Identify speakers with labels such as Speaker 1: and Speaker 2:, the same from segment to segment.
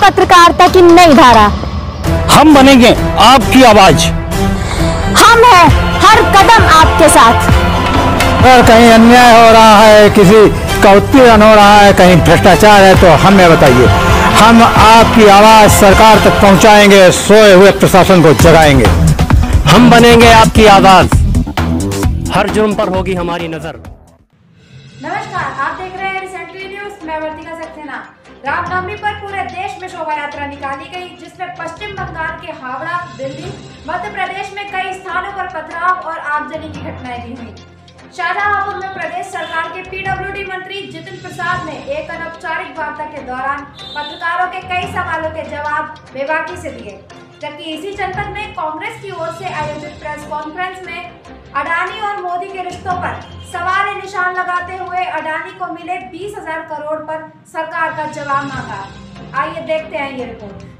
Speaker 1: पत्रकारिता की नई धारा।
Speaker 2: हम बनेंगे आपकी आवाज।
Speaker 1: हम हैं हर कदम आपके साथ।
Speaker 3: अगर कहीं अन्याय हो रहा है, किसी का उत्पीड़न हो रहा है, कहीं भ्रष्टाचार है, तो हमें बताइए। हम आपकी आवाज सरकार तक पहुंचाएंगे, सोए हुए प्रशासन को जगाएंगे।
Speaker 2: हम बनेंगे आपकी आवाज, हर जुर्म पर होगी हमारी नजर।
Speaker 4: नमस्कार, आप देख रहे हैं रिसेंटली न्यूज। मैं वर्तिका सक्सेना। रामनवमी पर पूरे देश में शोभा यात्रा निकाली गई, जिसमें पश्चिम बंगाल के हावड़ा, दिल्ली, मध्य प्रदेश में कई स्थानों पर पथराव और आगजनी की घटनाएं भी हुई। शाहजहांपुर में प्रदेश सरकार के पीडब्ल्यूडी मंत्री जितिन प्रसाद ने एक अनौपचारिक वार्ता के दौरान पत्रकारों के कई सवालों के जवाब बेबाकी से दिए, जबकि इसी जनपद में कांग्रेस की ओर से आयोजित प्रेस कॉन्फ्रेंस में अडानी और मोदी के रिश्तों पर सवाल निशान लगाते हुए अडानी को मिले 20,000 करोड़ पर सरकार का जवाब मांगा। आइए देखते हैं ये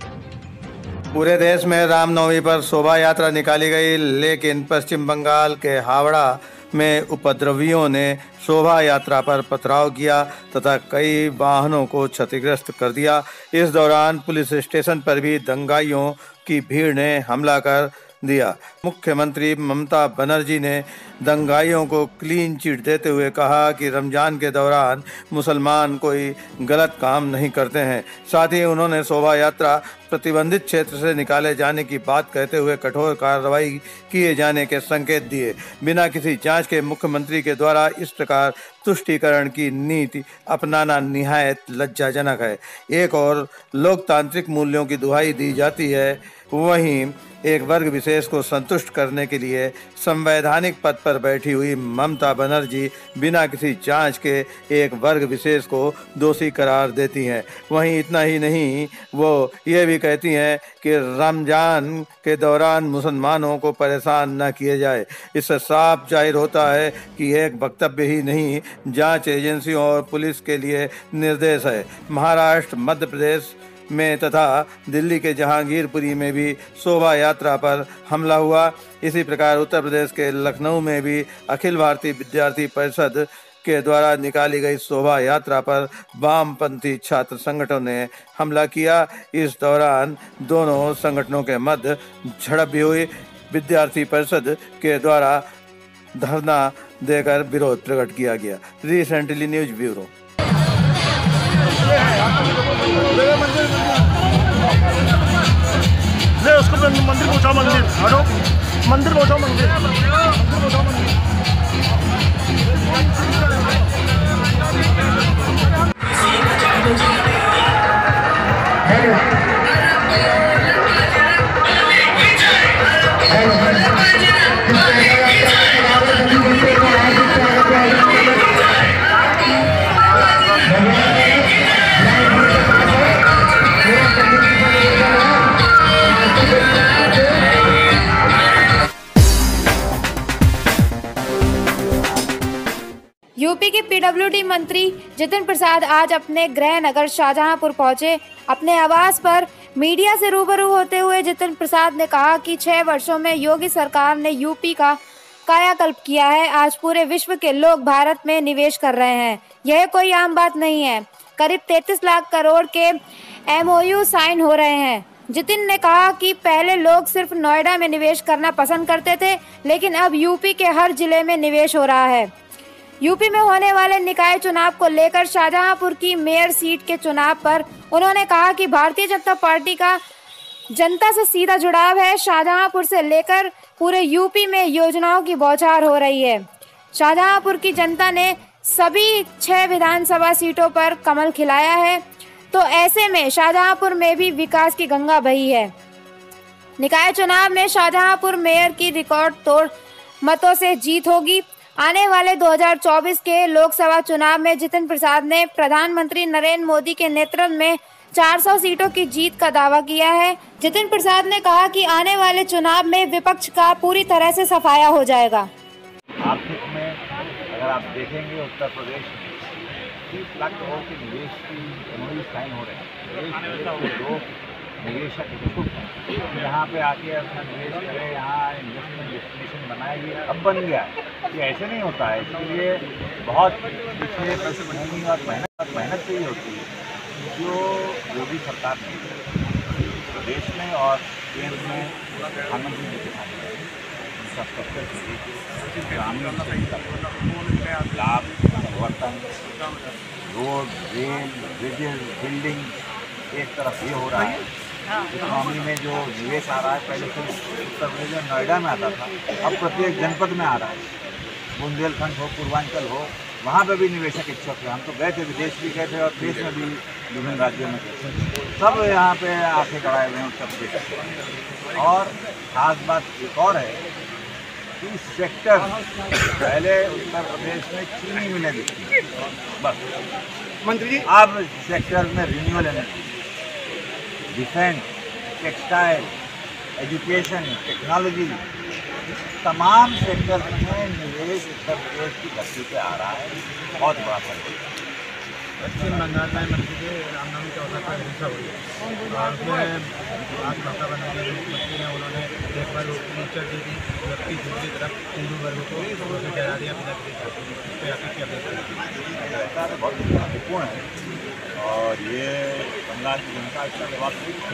Speaker 4: रिपोर्ट।
Speaker 5: पूरे देश में रामनवमी पर शोभा यात्रा निकाली गई, लेकिन पश्चिम बंगाल के हावड़ा में उपद्रवियों ने शोभा यात्रा पर पथराव किया तथा कई वाहनों को क्षतिग्रस्त कर दिया। इस दौरान पुलिस स्टेशन पर भी दंगाइयों की भीड़ ने हमला कर दिया। मुख्यमंत्री ममता बनर्जी ने दंगाइयों को क्लीन चिट देते हुए कहा कि रमजान के दौरान मुसलमान कोई गलत काम नहीं करते हैं। साथ ही उन्होंने शोभा यात्रा प्रतिबंधित क्षेत्र से निकाले जाने की बात कहते हुए कठोर कार्रवाई किए जाने के संकेत दिए। बिना किसी जांच के मुख्यमंत्री के द्वारा इस प्रकार तुष्टीकरण की नीति अपनाना निहायत लज्जाजनक है। एक और लोकतांत्रिक मूल्यों की दुहाई दी जाती है, वहीं एक वर्ग विशेष को संतुष्ट करने के लिए संवैधानिक पद पर बैठी हुई ममता बनर्जी बिना किसी जांच के एक वर्ग विशेष को दोषी करार देती हैं। वहीं इतना ही नहीं, वो ये भी कहती हैं कि रमजान के दौरान मुसलमानों को परेशान न किए जाए। इससे साफ जाहिर होता है कि एक वक्तव्य ही नहीं, जांच एजेंसियों और पुलिस के लिए निर्देश है। महाराष्ट्र, मध्य प्रदेश में तथा दिल्ली के जहांगीरपुरी में भी शोभा यात्रा पर हमला हुआ। इसी प्रकार उत्तर प्रदेश के लखनऊ में भी अखिल भारतीय विद्यार्थी परिषद के द्वारा निकाली गई शोभा यात्रा पर वामपंथी छात्र संगठनों ने हमला किया। इस दौरान दोनों संगठनों के मध्य झड़प भी हुई। विद्यार्थी परिषद के द्वारा धरना देकर विरोध प्रकट किया गया। Recently news bureau.
Speaker 6: ले उसको मंदिर पहुंचाओ, मंदिर हटो, मंदिर पहुंचाओ, मंदिर।
Speaker 4: यूपी के पीडब्ल्यूडी मंत्री जितिन प्रसाद आज अपने गृह नगर शाहजहांपुर पहुंचे। अपने आवास पर मीडिया से रूबरू होते हुए जितिन प्रसाद ने कहा कि 6 वर्षों में योगी सरकार ने यूपी का कायाकल्प किया है। आज पूरे विश्व के लोग भारत में निवेश कर रहे हैं, यह कोई आम बात नहीं है। करीब 33 लाख करोड़ के MOU साइन हो रहे हैं। जितिन ने कहा कि पहले लोग सिर्फ नोएडा में निवेश करना पसंद करते थे, लेकिन अब यूपी के हर जिले में निवेश हो रहा है। यूपी में होने वाले निकाय चुनाव को लेकर शाहजहांपुर की मेयर सीट के चुनाव पर उन्होंने कहा कि भारतीय जनता पार्टी का जनता से सीधा जुड़ाव है। शाहजहांपुर से लेकर पूरे यूपी में योजनाओं की बौछार हो रही है। शाहजहांपुर की जनता ने सभी 6 विधानसभा सीटों पर कमल खिलाया है, तो ऐसे में शाहजहांपुर में भी विकास की गंगा बही है। निकाय चुनाव में शाहजहांपुर मेयर की रिकॉर्ड तोड़ मतों से जीत होगी। आने वाले 2024 के लोकसभा चुनाव में जितिन प्रसाद ने प्रधानमंत्री नरेंद्र मोदी के नेतृत्व में 400 सीटों की जीत का दावा किया है। जितिन प्रसाद ने कहा कि आने वाले चुनाव में विपक्ष का पूरी तरह से सफाया हो जाएगा।
Speaker 7: आर्थिक में अगर आप देखेंगे उत्तर प्रदेश में 30 लाख करोड़ के निवेश की MOU साइन हो रहे हैं। लोग निवेशक इच्छुक हैं, यहाँ पे आके अपना निवेश करें, यहाँ इन्वेस्टमेंट डेस्टिनेशन बनाया गया, अब बन गया। ये ऐसे नहीं होता है, इसके लिए बहुत पिछले पृष्ठभूमि और मेहनत चाहिए होती है। जो योगी सरकार ने प्रदेश में और केंद्र में प्रधानमंत्री जी के साथ इंफ्रास्ट्रक्चर के लिए ग्रामीण लाभ परिवर्तन, रोड, रेल, ब्रिजेज, बिल्डिंग, एक तरफ ये हो रहा है। इकोनॉमी में जो निवेश आ रहा है, पहले तो उत्तर प्रदेश में नोएडा में आता था, अब प्रत्येक जनपद में आ रहा है। बुंदेलखंड हो, पूर्वांचल हो, वहाँ पे भी निवेशक इच्छुक है। हम तो गए थे, विदेश भी गए थे और देश में भी विभिन्न राज्यों में गए थे, सब यहाँ पे आके गड़ाए हुए हैं उत्तर प्रदेश। और खास बात एक और है कि सेक्टर, पहले उत्तर प्रदेश में चीनी मिलें दिखती बस,
Speaker 6: मंत्री जी
Speaker 7: अब सेक्टर में renewable energy, defence, textile, education, technology, तमाम सेक्टर में निवेश उत्तर प्रदेश की धरती पे आ रहा है। बहुत बड़ा परिवर्तन।
Speaker 8: पश्चिम बंगाल में मंत्री जी रामनवमी के अवसर पर हिंसा हुई और उसमें आज ममता बनर्जी मुख्यमंत्री ने उन्होंने एक बार टीचर दी थी, जबकि दूसरी तरफ हिंदू वर्ग को जला दिया।
Speaker 7: बहुत महत्वपूर्ण है और ये बंगाल की जनता इसका जवाब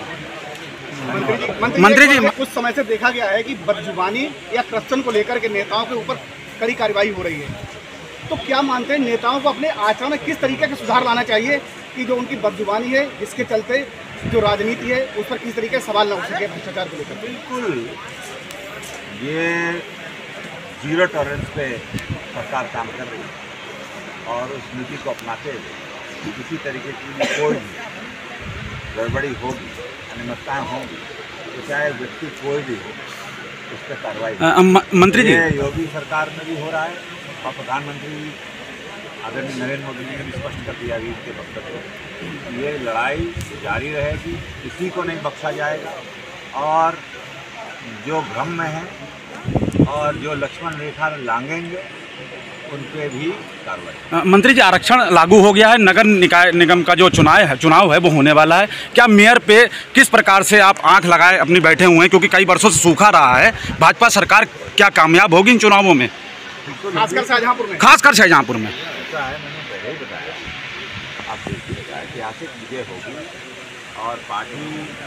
Speaker 6: मंत्री जी कुछ समय से देखा गया है कि बदजुबानी या करप्शन को लेकर के नेताओं के ऊपर कड़ी कार्रवाई हो रही है, तो क्या मानते हैं नेताओं को अपने आचरण में किस तरीके का सुधार लाना चाहिए कि जो उनकी बदजुबानी है, जिसके चलते जो राजनीति है उस पर किस तरीके से सवाल न उठ सके भ्रष्टाचार को लेकर?
Speaker 7: बिल्कुल, ये जीरो टॉलरेंस पे सरकार काम कर रही है और उस नीति को अपनाते हुए किसी तरीके की कोई गड़बड़ी होगी, अनियमितताएं होंगी, तो चाहे व्यक्ति कोई भी हो, उस पर कार्रवाई।
Speaker 9: मंत्री जी,
Speaker 7: योगी सरकार में भी हो रहा है और प्रधानमंत्री आदरणीय नरेंद्र मोदी जी ने भी स्पष्ट कर दिया अभी इसके वक्तव्य, ये लड़ाई जारी रहेगी, किसी को नहीं बख्शा जाएगा और जो भ्रम में है और जो लक्ष्मण रेखा लांघेंगे उन पे भी कार्रवाई।
Speaker 9: मंत्री जी, आरक्षण लागू हो गया है, नगर निकाय निगम का जो चुनाव है वो होने वाला है, क्या मेयर पे किस प्रकार से आप आंख लगाए अपनी बैठे हुए हैं, क्योंकि कई वर्षों से सूखा रहा है, भाजपा सरकार क्या कामयाब होगी इन चुनावों में,
Speaker 6: खासकर शाहजहांपुर में?
Speaker 9: खासकर शाहजहांपुर में
Speaker 7: ऐसा है, मैंने पहले ही बताया, आप देखिएगा ऐतिहासिक विजय होगी और पार्टी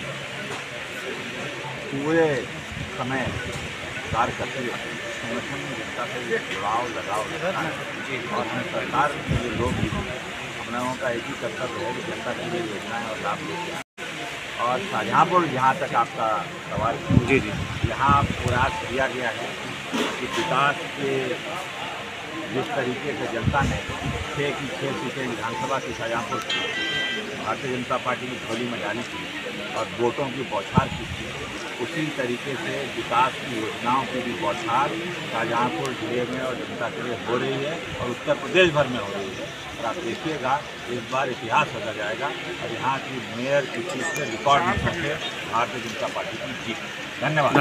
Speaker 7: पूरे समय कार्य करती है, संगठन में जनता से जुड़ाव लगाव रखना है और हम सरकार के लोग भी हम लोगों का एक ही कर्तव्य है कि जनता के लिए योजनाएं और लाभ लेते हैं। और शाहजहांपुर, जहाँ तक आपका सवाल, जी, यहाँ प्रयास किया गया है कि विकास के जिस तरीके से जनता ने 6 की 6 सीटें विधानसभा की शाहजहांपुर भारतीय जनता पार्टी की झोली में डाली थी और वोटों की बौछार की थी, उसी तरीके से विकास की योजनाओं की भी बौछार शाहजहांपुर जिले में और जनता के लिए हो रही है और उत्तर प्रदेश भर में हो रही है। और आप देखिएगा इस बार इतिहास बदल जाएगा और यहाँ की मेयर की सीट से रिकॉर्ड में सके भारतीय जनता पार्टी की जीत। धन्यवाद।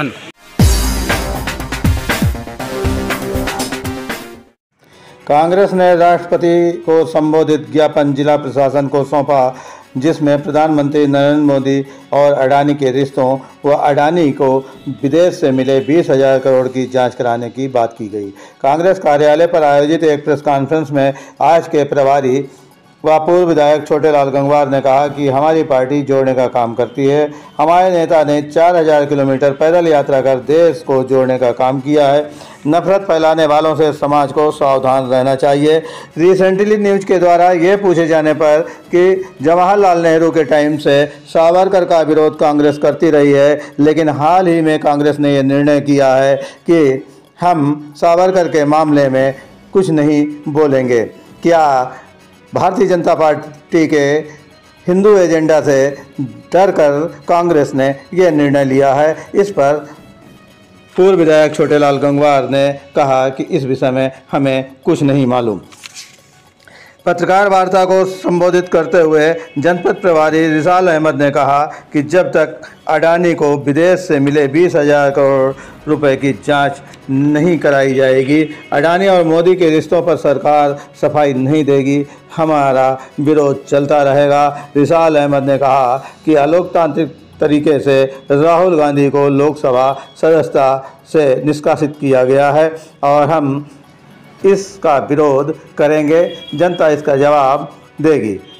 Speaker 5: कांग्रेस ने राष्ट्रपति को संबोधित ज्ञापन जिला प्रशासन को सौंपा, जिसमें प्रधानमंत्री नरेंद्र मोदी और अडानी के रिश्तों व अडानी को विदेश से मिले 20,000 करोड़ की जांच कराने की बात की गई। कांग्रेस कार्यालय पर आयोजित एक प्रेस कॉन्फ्रेंस में आज के प्रभारी व पूर्व विधायक छोटेलाल गंगवार ने कहा कि हमारी पार्टी जोड़ने का काम करती है। हमारे नेता ने 4,000 किलोमीटर पैदल यात्रा कर देश को जोड़ने का काम किया है। नफरत फैलाने वालों से समाज को सावधान रहना चाहिए। रिसेंटली न्यूज के द्वारा ये पूछे जाने पर कि जवाहरलाल नेहरू के टाइम से सावरकर का विरोध कांग्रेस करती रही है, लेकिन हाल ही में कांग्रेस ने यह निर्णय किया है कि हम सावरकर के मामले में कुछ नहीं बोलेंगे। क्या भारतीय जनता पार्टी के हिंदू एजेंडा से डरकर कांग्रेस ने यह निर्णय लिया है? इस पर पूर्व विधायक छोटेलाल गंगवार ने कहा कि इस विषय में हमें कुछ नहीं मालूम। पत्रकार वार्ता को संबोधित करते हुए जनपद प्रभारी रिसाल अहमद ने कहा कि जब तक अडानी को विदेश से मिले 20,000 करोड़ रुपए की जांच नहीं कराई जाएगी, अडानी और मोदी के रिश्तों पर सरकार सफाई नहीं देगी, हमारा विरोध चलता रहेगा। रिसाल अहमद ने कहा कि अलोकतांत्रिक तरीके से राहुल गांधी को लोकसभा सदस्यता से निष्कासित किया गया है और हम इसका विरोध करेंगे, जनता इसका जवाब देगी।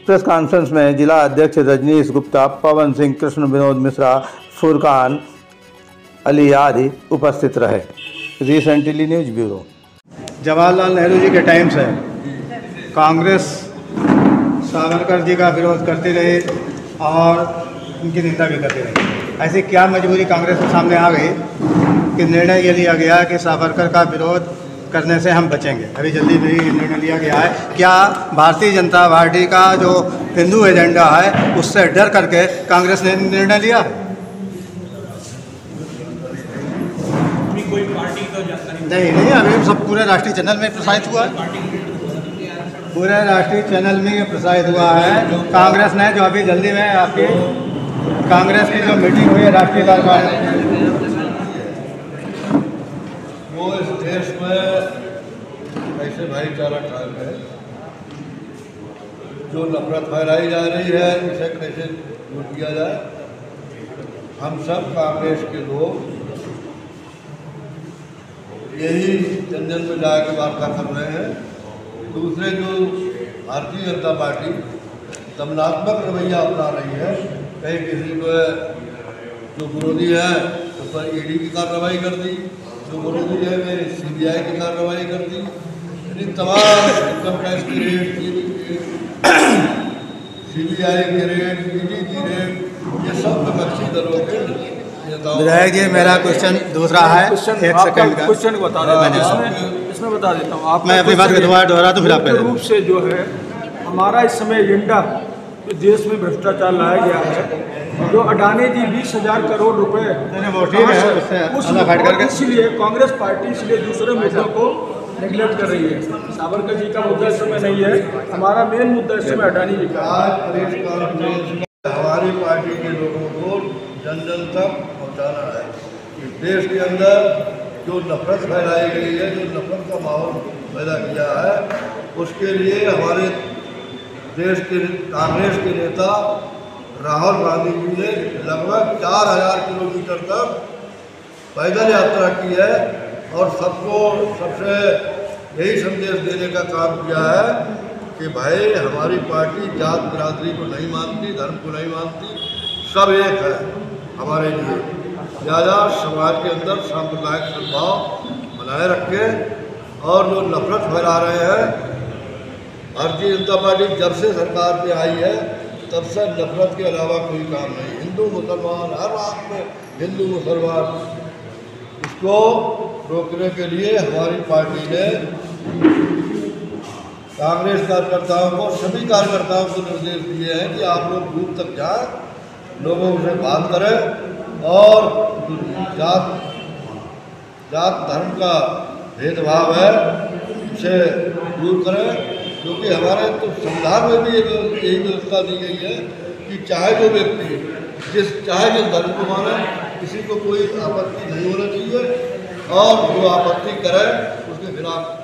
Speaker 5: प्रेस कॉन्फ्रेंस में जिला अध्यक्ष रजनीश गुप्ता, पवन सिंह, कृष्ण विनोद मिश्रा, फुरकान अली आदि उपस्थित रहे। Recently news bureau.
Speaker 6: Jawaharlal Nehru ji के टाइम से कांग्रेस सावरकर जी का विरोध करती रही और उनकी निंदा भी करती रही। ऐसी क्या मजबूरी कांग्रेस के सामने आ गई कि निर्णय ये लिया गया कि सावरकर का विरोध करने से हम बचेंगे। अभी जल्दी में ही निर्णय लिया गया है। क्या भारतीय जनता पार्टी का जो हिंदू एजेंडा है उससे डर करके कांग्रेस ने निर्णय लिया? नहीं, अभी सब पूरे राष्ट्रीय चैनल में प्रसारित हुआ है। पूरे राष्ट्रीय चैनल में प्रसारित हुआ है। कांग्रेस ने जो अभी जल्दी में आपकी कांग्रेस की जो मीटिंग हुई है राष्ट्रीय कार्यकारिणी,
Speaker 10: वो इस देश में कैसे भाईचारा कायम है, जो नफरत फैलाई जा रही है इसे कैसे दूर किया जाए। हम सब कांग्रेस के लोग यही जन जन में जाकर वार्ता कर रहे हैं। दूसरे जो भारतीय जनता पार्टी दमनात्मक रवैया अपना रही है, कहीं किसी को जो विरोधी है उस पर ईडी की कार्रवाई कर दी, जो विरोधी है वे सीबीआई की कार्रवाई कर दी। यानी तमाम इनकम टैक्स की रेट, सीबीआई की रेट, ईडी की रेट, ये सब विपक्षी दलों के।
Speaker 6: विधायक जी, मेरा क्वेश्चन दूसरा है। एक सेकंड का
Speaker 11: क्वेश्चन बता देता हूँ, इसमें बता देता हूँ। आप
Speaker 6: मैं अपनी बात दोबारा तो फिर आप
Speaker 11: मुख्य रूप से जो है हमारा इस समय एजेंडा देश में भ्रष्टाचार लाया गया है। जो अडानी जी 20,000 करोड़ रुपए, इसीलिए कांग्रेस पार्टी इसलिए दूसरे मुद्दों को नेगलेक्ट कर रही है। सावरकर जी का मुद्दा इस समय नहीं है, हमारा मेन मुद्दा इस समय अडानी जी का।
Speaker 10: हमारी पार्टी के लोगों को जन जन तक पहुँचाना है। इस देश के अंदर जो नफरत फैलाई गई है, जो नफरत का माहौल पैदा किया है, उसके लिए हमारे देश के कांग्रेस के नेता राहुल गांधी जी ने लगभग 4,000 किलोमीटर तक पैदल यात्रा की है और सबसे यही संदेश देने का काम किया है कि भाई हमारी पार्टी जात बिरादरी को नहीं मानती, धर्म को नहीं मानती, सब एक है हमारे लिए। लिहाजा समाज के अंदर सांप्रदायिक सद्भाव बनाए रखें और जो नफरत फैला रहे हैं, भारतीय जनता पार्टी जब से सरकार पे आई है तब से नफरत के अलावा कोई काम नहीं। हिंदू मुसलमान, हर बात में हिंदू मुसलमान, इसको रोकने के लिए हमारी पार्टी ने कांग्रेस कार्यकर्ताओं को, सभी कार्यकर्ताओं को निर्देश दिए हैं कि आप लोग बूथ तक जाएं, लोगों से बात करें और जात धर्म का भेदभाव है उसे दूर करें। क्योंकि हमारे तो संविधान में भी यही व्यवस्था दी गई है कि चाहे जो व्यक्ति चाहे जिस धर्म को माने, किसी को कोई आपत्ति नहीं होना चाहिए और जो आपत्ति करे उसके खिलाफ